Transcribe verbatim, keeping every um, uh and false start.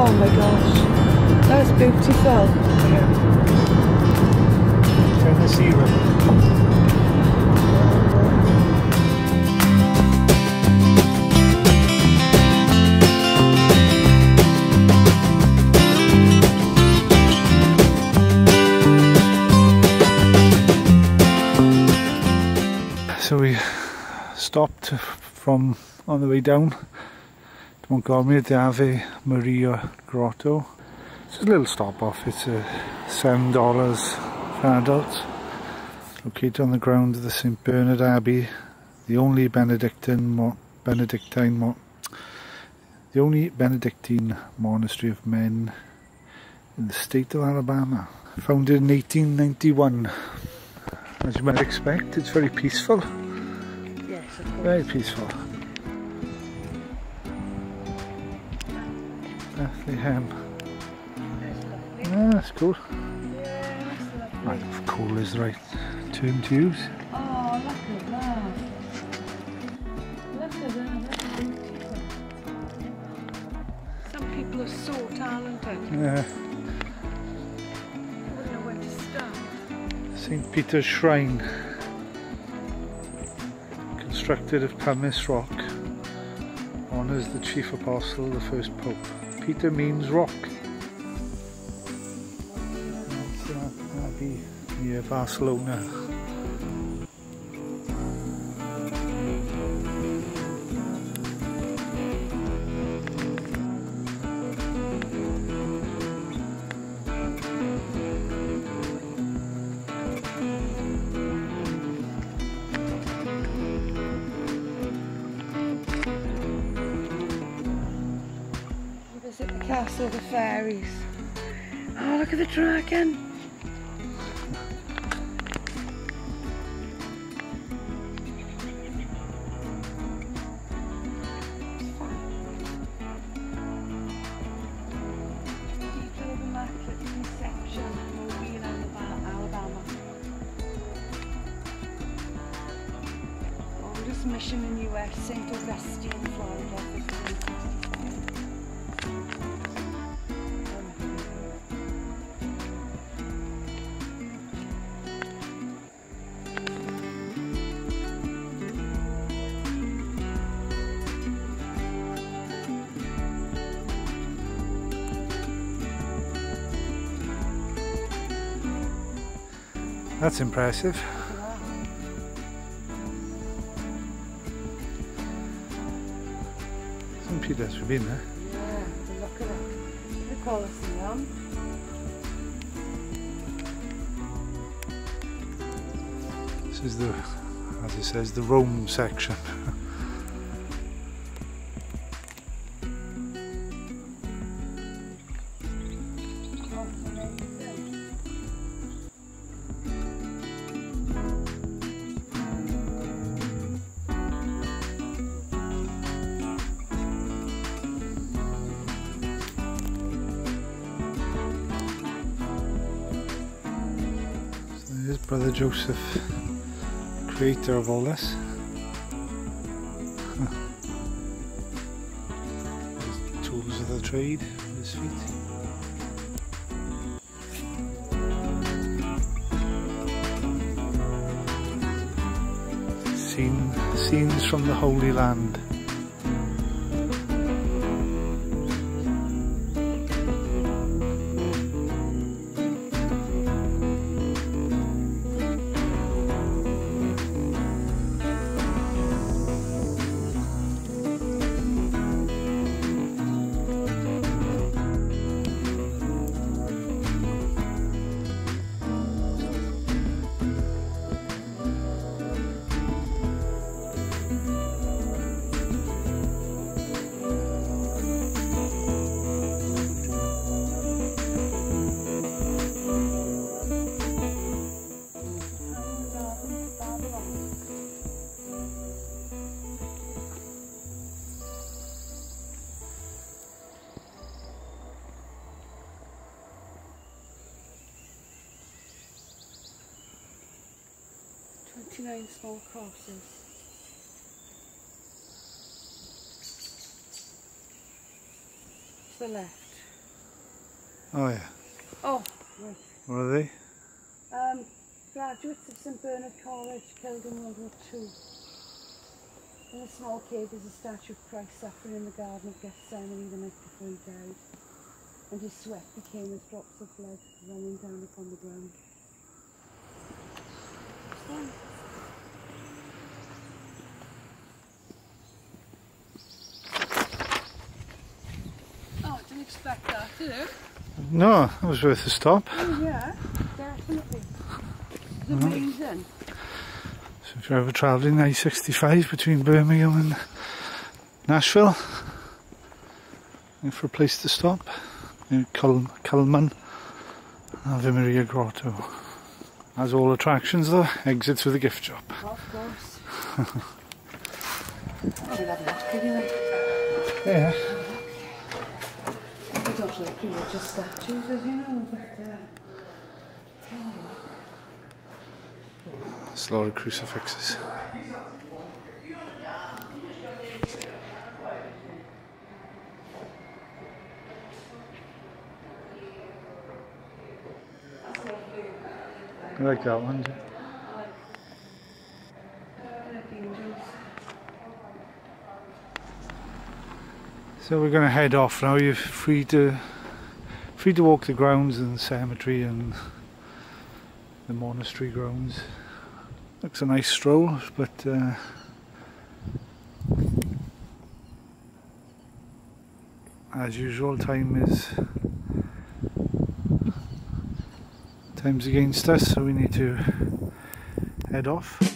Oh my gosh, that's beautiful. Yeah. Tennessee River. So we stopped from on the way down to Montgomery at the Ave Maria Grotto. It's a little stop off. It's uh, seven dollars for adults. Located on the ground of the Saint Bernard Abbey, the only Benedictine mo Benedictine mo the only Benedictine monastery of men in the state of Alabama. Founded in eighteen ninety-one. As you might expect, it's very peaceful. Yes, of course. Very peaceful. Bethlehem. Ah, that's cool. Yeah, that's lovely. I don't know if cool is the right term to use. Oh, look at that. Look at that, that's beautiful. Some people are so talented. Yeah. I wouldn't know where to start. Saint Peter's Shrine. Constructed of pumice rock. Honours the chief apostle, the first pope. Peter means rock. That's uh, Abbey near Barcelona. Visit the Castle of the Fairies. Oh, look at the dragon. Cathedral of Immaculate Conception, Montgomery, Alabama. Oldest mission in U S, Saint Augustine, Florida. That's impressive. Saint Peter's, we've been there. Yeah, look at it. The Colosseum. This is the, as it says, the Rome section. There's Brother Joseph, creator of all this. There's tools of the trade at his feet. Scene, scenes from the Holy Land. twenty-nine small crosses. To the left. Oh yeah. Oh, right. What are they? Um, graduates of St Bernard College killed in World War Two. In a small cave is a statue of Christ suffering in the Garden of Gethsemane the night before he died. And his sweat became as drops of blood running down upon the ground. Oh, I didn't expect that, did you? No, that was worth a stop. Oh yeah, definitely. It's amazing. So if you're ever travelling I sixty-five between Birmingham and Nashville, look for a place to stop. Cull Cullman, Ave Maria Grotto. Has all attractions though, exits with a gift shop. Of course. Oh, we'll have a look anyway. Yeah. We don't like religious statues, as you know, but uh, oh. There's a lot of crucifixes. I like that one, do you? So we're going to head off now. You're free to free to walk the grounds and the cemetery and the monastery grounds. Looks a nice stroll, but uh, as usual, time is time's against us, so we need to head off.